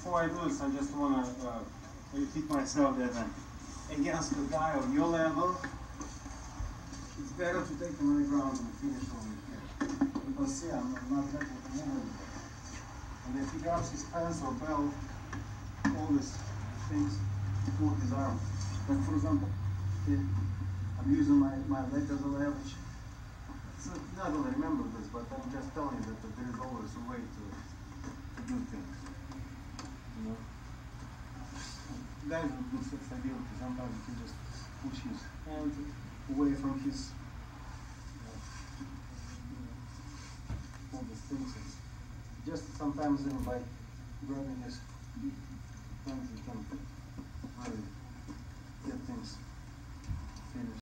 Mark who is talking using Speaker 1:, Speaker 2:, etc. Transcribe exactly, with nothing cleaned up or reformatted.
Speaker 1: before I do this, I just want to uh, repeat myself that uh, against a guy of your level, it's better to take him on the ground and finish over here. Because see, I'm not able to move anymore. And if he grabs his pants or belt, all these things, pull his arm. Like for example, if I'm using my, my leg as a leverage. So not only remember this, but I'm just telling you that, that there is always a way to, to do things. You know? Guys with good flexibility, sometimes you can just push his hand away from his uh, you know, all these things. It's just sometimes even by grabbing his hands you can really